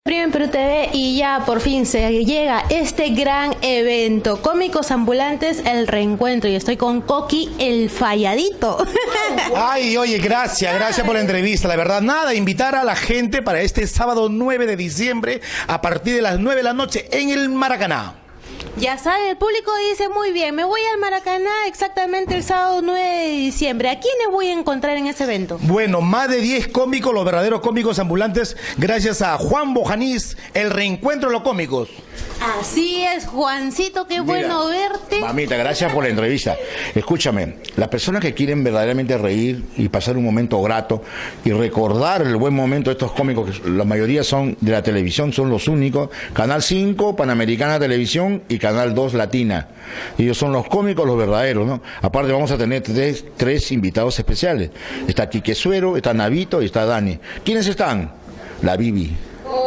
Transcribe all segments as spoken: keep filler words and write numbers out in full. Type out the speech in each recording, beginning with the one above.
En Perú T V y ya por fin se llega este gran evento, Cómicos Ambulantes, el reencuentro, y estoy con Coqui el Falladito. Ay, oye, gracias, gracias por la entrevista, la verdad, nada, invitar a la gente para este sábado nueve de diciembre a partir de las nueve de la noche en el Maracaná. Ya saben, el público dice muy bien, me voy al Maracaná exactamente el sábado nueve de diciembre. ¿A quiénes voy a encontrar en ese evento? Bueno, más de diez cómicos, los verdaderos cómicos ambulantes, gracias a Juan Bojanís, el reencuentro de los cómicos. Así es, Juancito, qué Mira, bueno verte. Mamita, gracias por la entrevista. Escúchame, las personas que quieren verdaderamente reír y pasar un momento grato y recordar el buen momento de estos cómicos, que la mayoría son de la televisión, son los únicos, Canal cinco, Panamericana Televisión y Canal dos Latina. Ellos son los cómicos, los verdaderos, ¿no? Aparte vamos a tener tres, tres invitados especiales. Está Quique Suero, está Navito y está Dani. ¿Quiénes están? La Bibi.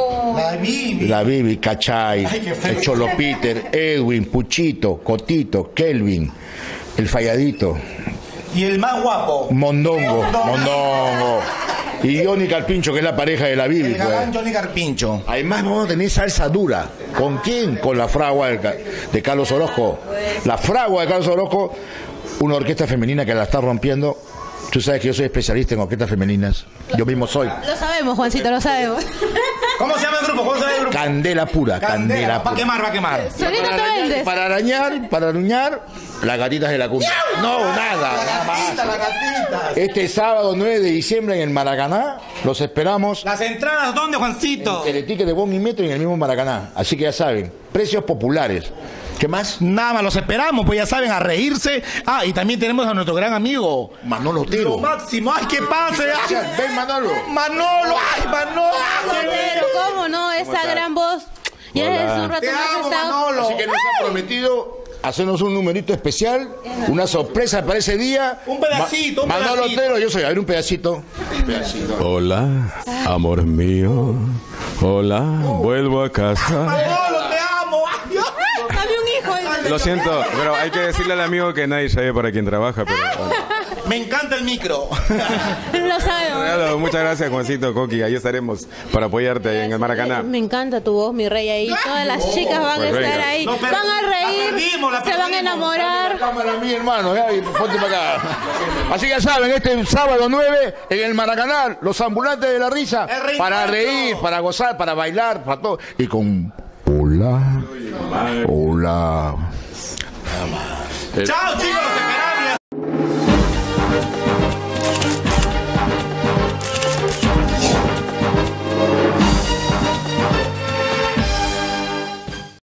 La Bibi. La Bibi, Cachay, Ay, el Cholo Peter, Edwin, Puchito, Cotito, Kelvin, el Falladito. Y el más guapo. Mondongo, Mondongo. Y Johnny Carpincho, que es la pareja de la Bibi. El galán Pues. Johnny Carpincho. Además vamos a tener salsa dura. ¿Con quién? Con la fragua de, Ca- de Carlos Orozco. La fragua de Carlos Orozco, una orquesta femenina que la está rompiendo. Tú sabes que yo soy especialista en orquestas femeninas. Yo mismo soy. Lo sabemos, Juancito, lo sabemos. ¿Cómo se llama el grupo? ¿Cómo se llama el grupo? Candela pura, candela, Candela. Va a pura. quemar, va a quemar. Solito te vendes. Para arañar, para aruñar, las gatitas de la cumbia. No, nada, La nada más. gatita, la gatita. Este sábado nueve de diciembre en el Maracaná, los esperamos. Las entradas, ¿dónde, Juancito? El ticket de Bon y Metro en el mismo Maracaná. Así que ya saben, precios populares. ¿Qué más? Nada más, los esperamos, pues ya saben, a reírse. Ah, y también tenemos a nuestro gran amigo Manolo Otero. Lo máximo, ay, que pase. Ay. Ven, Manolo. Manolo, ay, Manolo. Pero cómo no, esa estás? gran voz. Ya Hola. desde un rato Te más amo, está. Manolo. Así que nos ha prometido hacernos un numerito especial, una sorpresa para ese día. Un pedacito, un Manolo pedacito. Otero, yo soy, a ver, un pedacito. Un pedacito. Hola, amor mío. Hola, vuelvo a casa. Manolo, te amo. Ay, Dios. Dame un hijo. Lo siento, pero hay que decirle al amigo que nadie sabe para quién trabaja. Pero, Me encanta el micro. Lo sabemos. Claro, muchas gracias, Juancito, Coqui. Ahí estaremos para apoyarte ahí en el Maracaná. Me encanta tu voz, mi rey, ahí. Todas las chicas van Pues a estar venga. ahí. No, pero Van a la reír, perdimos, la se van a perdimos. enamorar. Cámara a mí, hermano, ya, y ponte para acá. Así que ya saben, este sábado nueve en el Maracaná, los ambulantes de la risa, El reencuentro. para reír, para gozar, para bailar, para todo. Y con hola, hola. Chao, chicos.